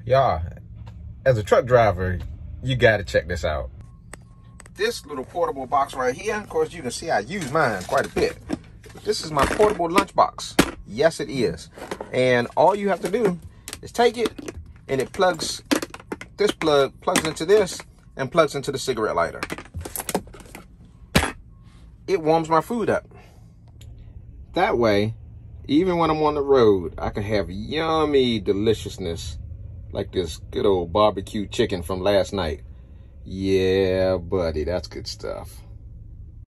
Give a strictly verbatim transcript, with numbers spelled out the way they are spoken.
Y'all, as a truck driver, you gotta check this out. This little portable box right here, of course, you can see I use mine quite a bit. This is my portable lunch box. Yes, it is. And all you have to do is take it, and it plugs, this plug plugs into this and plugs into the cigarette lighter. It warms my food up. That way, even when I'm on the road, I can have yummy deliciousness like this good old barbecue chicken from last night. Yeah, buddy, that's good stuff.